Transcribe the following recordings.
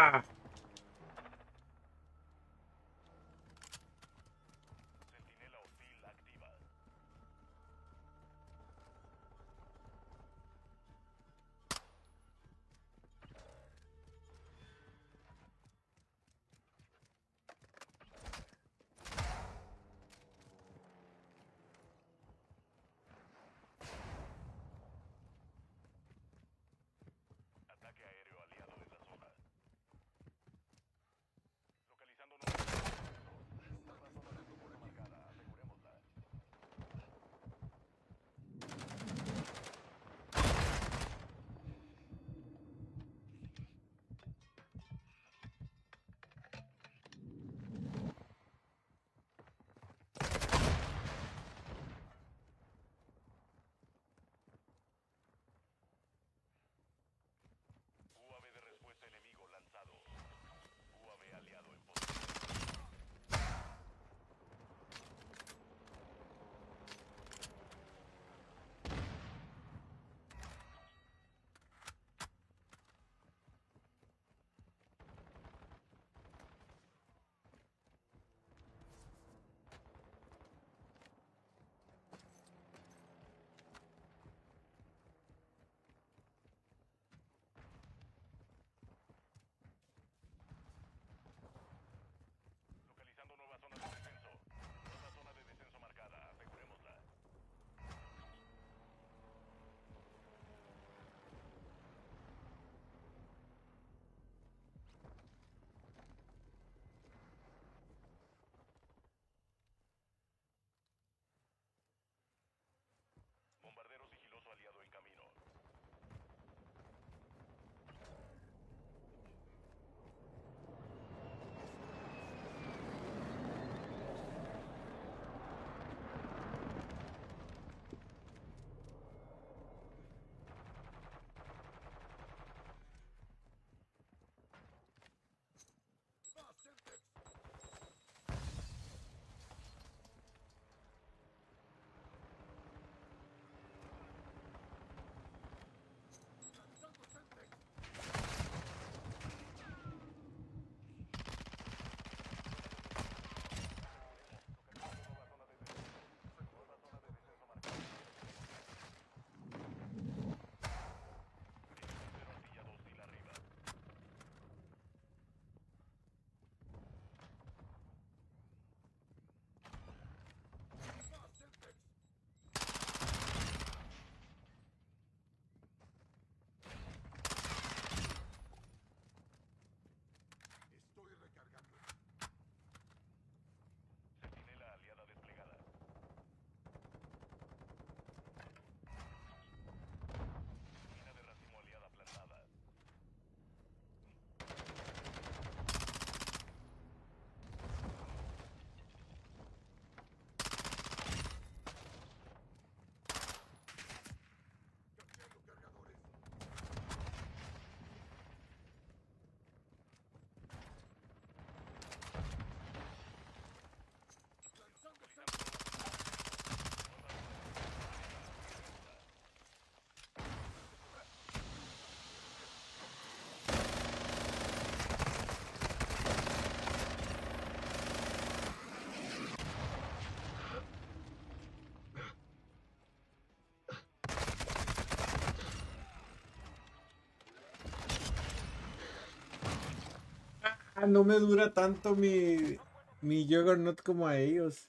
Centinela hostil activa. Ataque aéreo aliado en la zona. Localizando nueva zona de defensa marcada. Asegurémosla. UAV de respuesta enemigo lanzado. UAV aliado en posición. Localizando nueva zona de descenso. Nueva zona de descenso marcada. Asegurémosla. Bombardero sigiloso aliado en camino. Nueva zona de descenso marcada. Helicóptero artillado hostil arriba. Estoy recargando. Centinela aliada desplegada. Mina de racimo aliada plantada. Cambiando cargadores. Lanzando Ah, no me dura tanto mi Juggernaut como a ellos.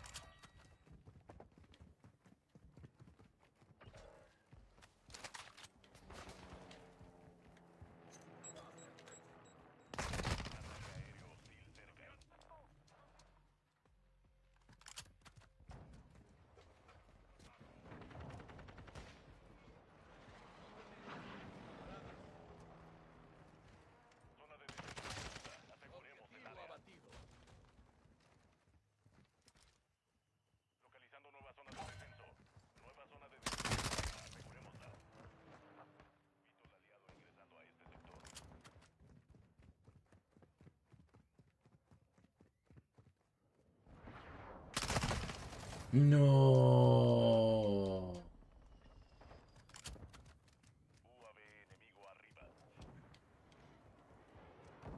Ataque aéreo hostil cerca. Zona de descenso segura. Aseguremos el área. abatido. Localizando nueva zona de descenso. Nueva zona de descenso. Asegurémosla. Beetle aliado ingresando a este sector. No. UAV enemigo arriba.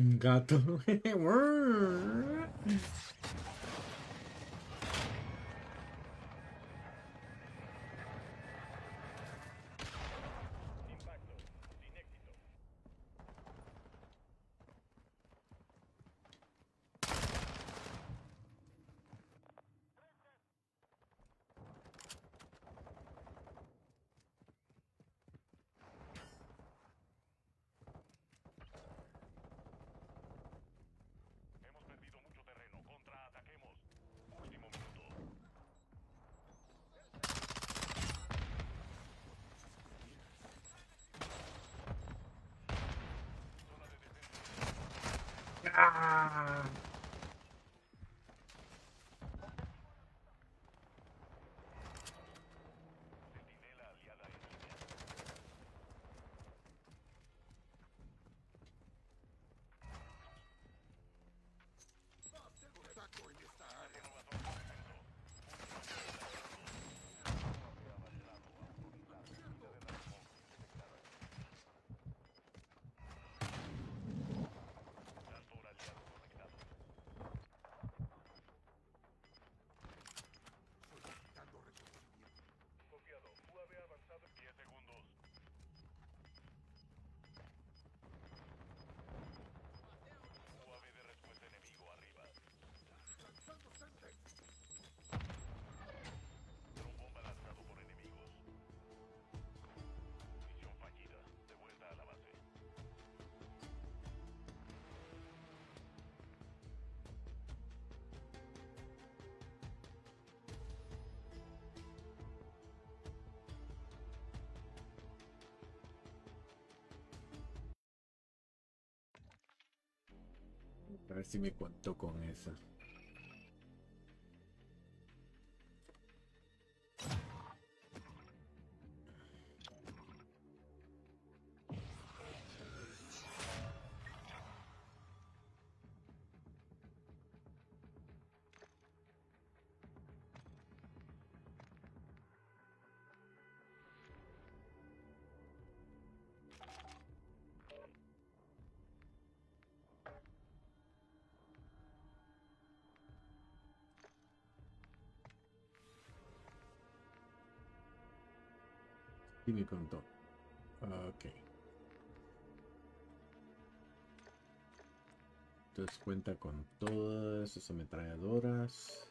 Un gato. Impacto. Sin éxito. Hemos perdido mucho terreno. Contraataquemos. Último minuto. Zona de descenso. Ah. Centinela aliada en línea. Contacto en esta área. Nueva zona de descenso. Castor aliado conectado. Solicitando reconocimiento. Copiado. UAV avanzado en 10 segundos. UAV de respuesta enemigo arriba. Lanzando Semtex. Dron bomba lanzado por enemigos. Misión fallida. De vuelta a la base. A ver si me contó con eso. Sí me contó. Ok. Entonces cuenta con todas esas ametralladoras.